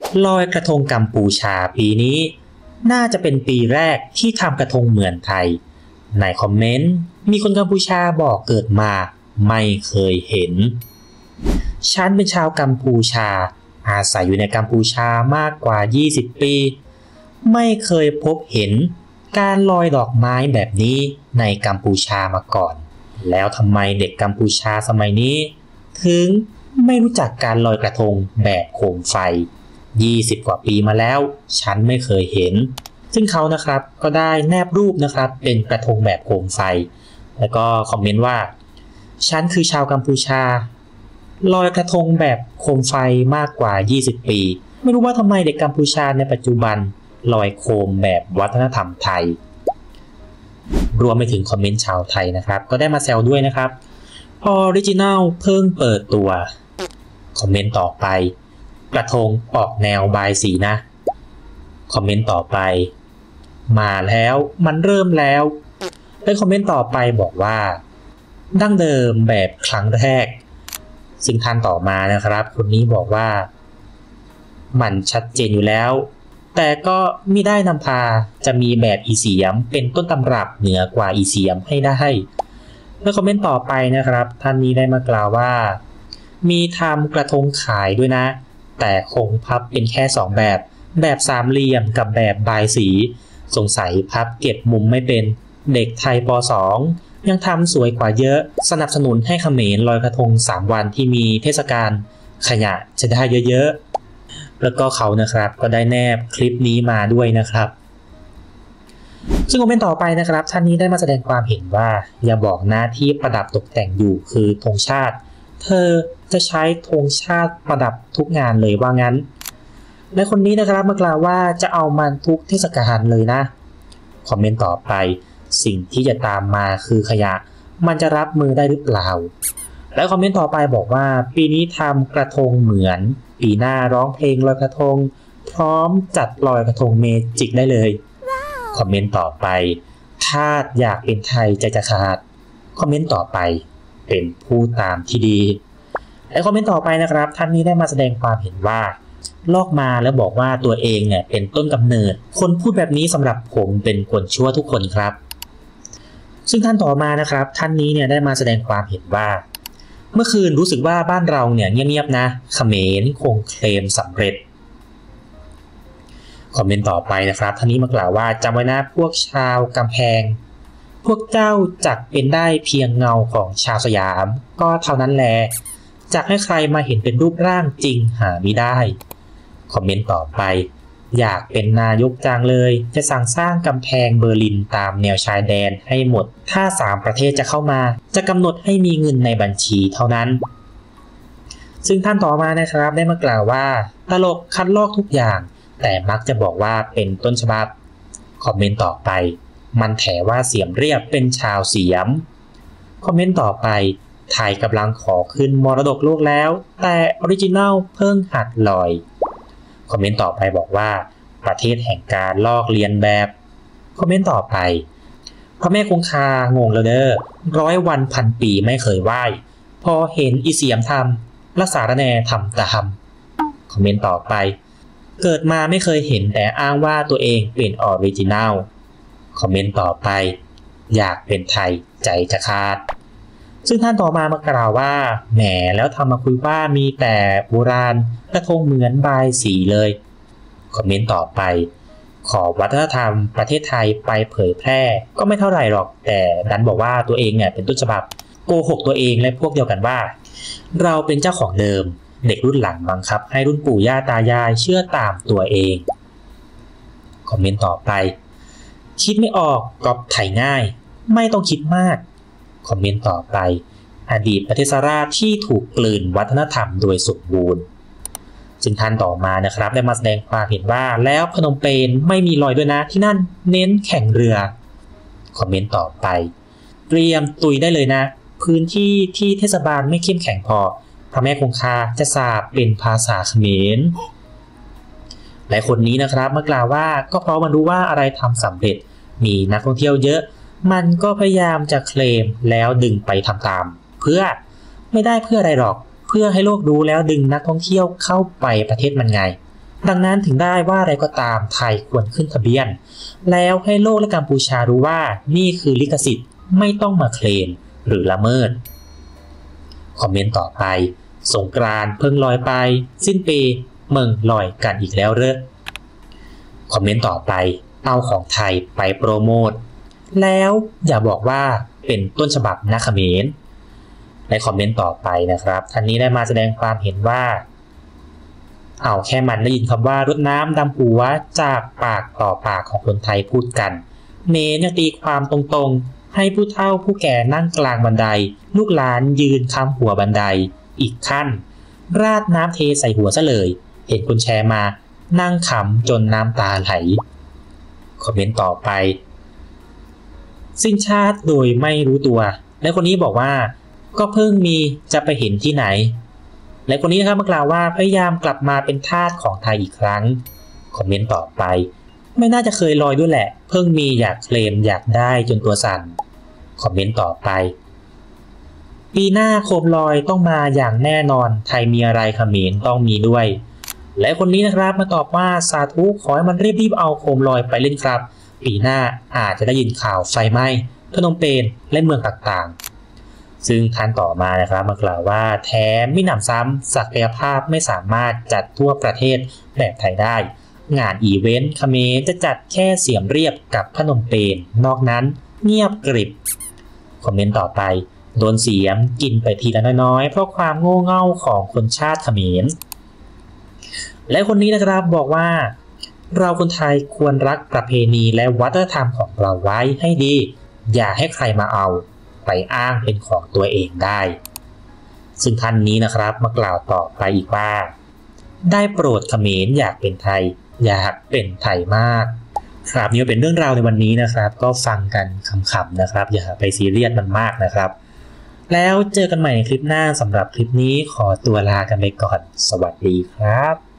ลอยกระทงกัมพูชาปีนี้น่าจะเป็นปีแรกที่ทำกระทงเหมือนไทยในคอมเมนต์มีคนกัมพูชาบอกเกิดมาไม่เคยเห็นฉันเป็นชาวกัมพูชาอาศัยอยู่ในกัมพูชามากกว่า20ปีไม่เคยพบเห็นการลอยดอกไม้แบบนี้ในกัมพูชามาก่อนแล้วทำไมเด็กกัมพูชาสมัยนี้ถึงไม่รู้จักการลอยกระทงแบบโคมไฟ20 กว่าปีมาแล้วฉันไม่เคยเห็นซึ่งเขานะครับก็ได้แนบรูปนะครับเป็นกระทงแบบโคมไฟแล้วก็คอมเมนต์ว่าฉันคือชาวกัมพูชาลอยกระทงแบบโคมไฟมากกว่า20ปีไม่รู้ว่าทำไมเด็กกัมพูชาในปัจจุบันลอยโคมแบบวัฒนธรรมไทยรวมไปถึงคอมเมนต์ชาวไทยนะครับก็ได้มาแซวด้วยนะครับออริจินัลเพิ่งเปิดตัวคอมเมนต์ต่อไปกระทงออกแนวบายสีนะคอมเมนต์ต่อไปมาแล้วมันเริ่มแล้วและคอมเมนต์ต่อไปบอกว่าดั้งเดิมแบบครั้งแรกซึ่งท่านต่อมานะครับคนนี้บอกว่ามันชัดเจนอยู่แล้วแต่ก็ไม่ได้นำพาจะมีแบบอีเสียมเป็นต้นตำรับเหนือกว่าอีเสียมให้ได้และคอมเมนต์ต่อไปนะครับท่านนี้ได้มากล่าวว่ามีทำกระทงขายด้วยนะแต่คงพับเป็นแค่2แบบสามเหลี่ยมกับแบบบายสีสงสัยพับเก็บมุมไม่เป็นเด็กไทยป.2 ยังทำสวยกว่าเยอะสนับสนุนให้เขมรลอยกระทง3วันที่มีเทศกาลขยะจะได้เยอะๆแล้วก็เขานะครับก็ได้แนบคลิปนี้มาด้วยนะครับซึ่งคอมเมนต์ต่อไปนะครับท่านนี้ได้มาแสดงความเห็นว่าอย่าบอกนะที่ประดับตกแต่งอยู่คือธงชาติเธอจะใช้ธงชาติประดับทุกงานเลยว่างั้นและคนนี้นะครับมากล่าวว่าจะเอามันทุกเทศกาลเลยนะคอมเมนต์ต่อไปสิ่งที่จะตามมาคือขยะมันจะรับมือได้หรือเปล่าแล้วคอมเมนต์ต่อไปบอกว่าปีนี้ทำกระทงเหมือนปีหน้าร้องเพลงลอยกระทงพร้อมจัดลอยกระทงเมจิกได้เลยคอมเมนต์ต่อไปถ้าอยากเป็นไทยใจจะขาดคอมเมนต์ต่อไปเป็นผู้ตามที่ดีและคอมเมนต์ต่อไปนะครับท่านนี้ได้มาแสดงความเห็นว่าลอกมาแล้วบอกว่าตัวเองเนี่ยเป็นต้นกำเนิดคนพูดแบบนี้สำหรับผมเป็นคนชั่วทุกคนครับซึ่งท่านต่อมานะครับท่านนี้เนี่ยได้มาแสดงความเห็นว่าเมื่อคืนรู้สึกว่าบ้านเราเนี่ยเงียบๆนะเขมรคงเคลมสำเร็จคอมเมนต์ต่อไปนะครับท่านนี้มากล่าวว่าจำไว้นะพวกชาวกำแพงพวกเจ้าจักเป็นได้เพียงเงาของชาวสยามก็เท่านั้นแหละจักให้ใครมาเห็นเป็นรูปร่างจริงหาไม่ได้คอมเมนต์ต่อไปอยากเป็นนายกจังเลยจะสั่งสร้างกำแพงเบอร์ลินตามแนวชายแดนให้หมดถ้า3ประเทศจะเข้ามาจะกำหนดให้มีเงินในบัญชีเท่านั้นซึ่งท่านต่อมานะครับได้มากล่าวว่าตลกคัดลอกทุกอย่างแต่มักจะบอกว่าเป็นต้นฉบับคอมเมนต์ต่อไปมันแถว่าเสียมเรียบเป็นชาวเสียมคอมเมนต์ต่อไปไทยกำลังขอขึ้นมรดกโลกแล้วแต่ออริจินัลเพิ่งหัดลอยคอมเมนต์ต่อไปบอกว่าประเทศแห่งการลอกเลียนแบบคอมเมนต์ต่อไปพระแม่คงคางงแล้วเด้อ100 วันพันปีไม่เคยไหว้พอเห็นอีเสียมทำรักษาระแนทำตามคอมเมนต์ต่อไปเกิดมาไม่เคยเห็นแต่อ้างว่าตัวเองเป็นออริจินัลคอมเมนต์ต่อไปอยากเป็นไทยใจจะขาดซึ่งท่านต่อมากล่าวว่าแหมแล้วทำมาคุยว่ามีแต่โบราณกระทงเหมือนบายสีเลยคอมเมนต์ต่อไปขอวัฒนธรรมประเทศไทยไปเผยแพร่ก็ไม่เท่าไหร่หรอกแต่ดันบอกว่าตัวเองเนี่ยเป็นต้นฉบับโกหกตัวเองและพวกเดียวกันว่าเราเป็นเจ้าของเดิมเด็กรุ่นหลังบังคับให้รุ่นปู่ย่าตายายเชื่อตามตัวเองคอมเมนต์ต่อไปคิดไม่ออกก๊อปไถง่ายไม่ต้องคิดมากคอมเมนต์ต่อไปอดีตประเทศราชที่ถูกกลืนวัฒนธรรมโดยสมบูรณ์ซึ่งท่านต่อมานะครับได้มาแสดงความเห็นว่าแล้วพนมเปญไม่มีลอยด้วยนะที่นั่นเน้นแข่งเรือคอมเมนต์ต่อไปเตรียมตุยได้เลยนะพื้นที่ที่เทศบาลไม่เข้มแข็งพอพระแม่คงคาจะสาบเป็นภาษาเขมรหลายคนนี้นะครับมากล่าวว่าก็เพราะมันรู้ว่าอะไรทำสำเร็จมีนักท่องเที่ยวเยอะมันก็พยายามจะเคลมแล้วดึงไปทำตามเพื่อไม่ได้เพื่ออะไรหรอกเพื่อให้โลกรู้แล้วดึงนักท่องเที่ยวเข้าไปประเทศมันไงดังนั้นถึงได้ว่าอะไรก็ตามไทยควรขึ้นทะเบียนแล้วให้โลกและกัมพูชารู้ว่านี่คือลิขสิทธิ์ไม่ต้องมาเคลมหรือละเมิดคอมเมนต์ต่อไปสงกรานต์เพิ่งลอยไปสิ้นปีเมืองลอยกันอีกแล้วเหรอคอมเมนต์ต่อไปเอาของไทยไปโปรโมทแล้วอย่าบอกว่าเป็นต้นฉบับนะเขมรในคอมเมนต์ต่อไปนะครับท่านนี้ได้มาแสดงความเห็นว่าเอาแค่มันได้ยินคำว่ารดน้ำดำหัวจากปากต่อปากของคนไทยพูดกันเมนยังตีความตรงๆให้ผู้เฒ่าผู้แก่นั่งกลางบันไดลูกหลานยืนค้ำหัวบันไดอีกขั้นราดน้ำเทใส่หัวซะเลยเห็นคนแชร์มานั่งขำจนน้ำตาไหลคอมเมนต์ต่อไปสิ้นชาติโดยไม่รู้ตัวและคนนี้บอกว่าก็เพิ่งมีจะไปเห็นที่ไหนและคนนี้นะครับมากล่าวว่าพยายามกลับมาเป็นทาสของไทยอีกครั้งคอมเมนต์ต่อไปไม่น่าจะเคยลอยด้วยแหละเพิ่งมีอยากเคลมอยากได้จนตัวสั่นคอมเมนต์ต่อไปปีหน้าโคมลอยต้องมาอย่างแน่นอนไทยมีอะไรเขมรต้องมีด้วยและคนนี้นะครับมาตอบว่าสาธุขอให้มันรีบเอาโคมลอยไปเล่นครับปีหน้าอาจจะได้ยินข่าวไฟไหม้พนมเปญและเมืองต่างๆซึ่งท่านต่อมานะครับมากล่าวว่าแถมมิหนำซ้ำศักยภาพไม่สามารถจัดทั่วประเทศแบบไทยได้งานอีเวนต์เขมรจะจัดแค่เสียมเรียบกับพนมเปญนอกนั้นเงียบกริบคอมเมนต์ต่อไปโดนเสียมกินไปทีละน้อยๆเพราะความโง่เง่าของคนชาติเขมรและคนนี้นะครับบอกว่าเราคนไทยควรรักประเพณีและวัฒนธรรมของเราไว้ให้ดีอย่าให้ใครมาเอาไปอ้างเป็นของตัวเองได้ซึ่งท่านนี้นะครับมากล่าวต่อไปอีกว่าได้โปรดเขมรอยากเป็นไทยอยากเป็นไทยมากครับนี่เป็นเรื่องราวในวันนี้นะครับก็ฟังกันขำๆนะครับอย่าไปซีเรียสมันมากนะครับแล้วเจอกันใหม่ในคลิปหน้าสำหรับคลิปนี้ขอตัวลากันไปก่อนสวัสดีครับ